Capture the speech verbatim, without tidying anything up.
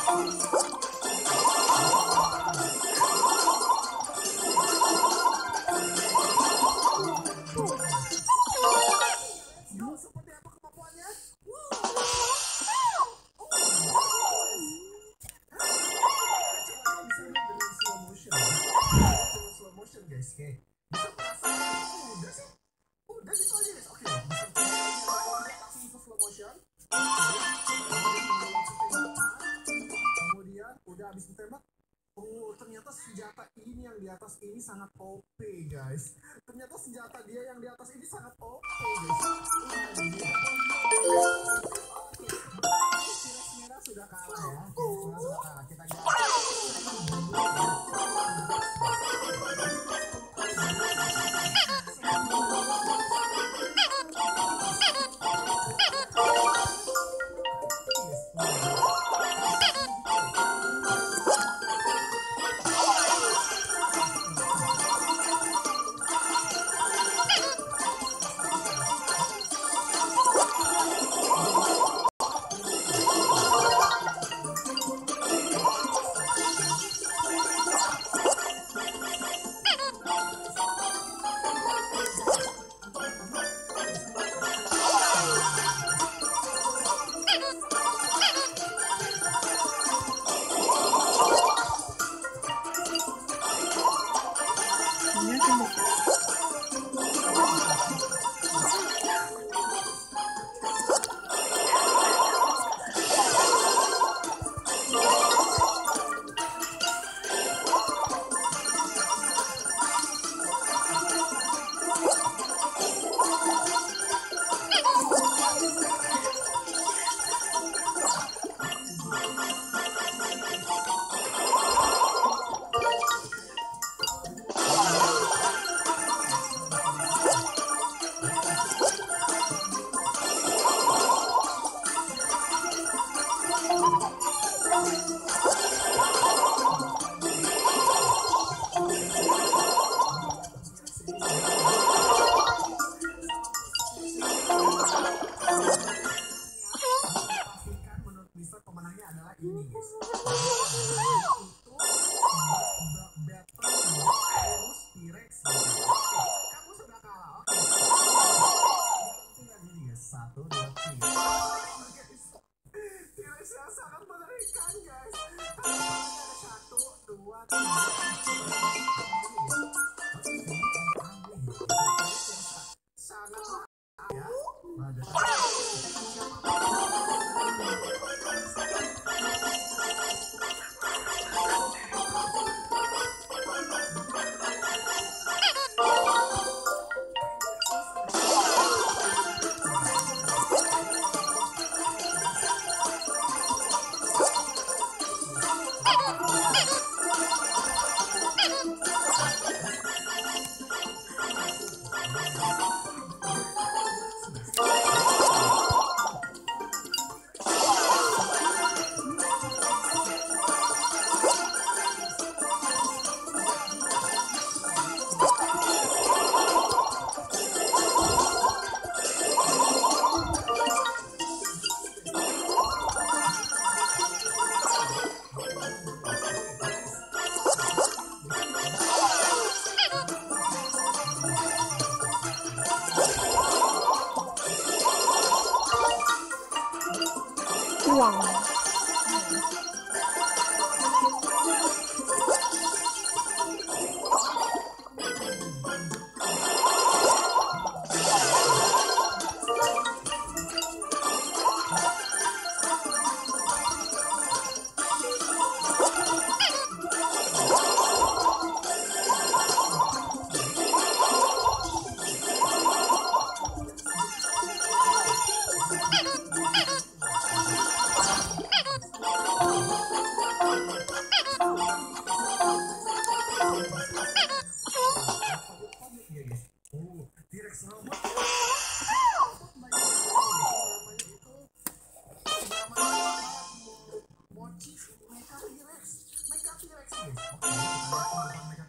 Seperti apa kemampuannya? Slow motion guys, oke. Udah sih, udah gitu aja guys. Oke, langsung ke slow motion. Kemudian udah habis ditembak. Oh, ternyata senjata ini yang di atas ini sangat O P guys. Ternyata senjata dia yang di atas ini sangat O P guys. T-Rex merah sudah kalah ya. T-Rex merah sudah kalah. Kita lihat. Wow. Mochi Mecha T-Rex. Mecha T-Rex guys. Oke, kita lihat teman-teman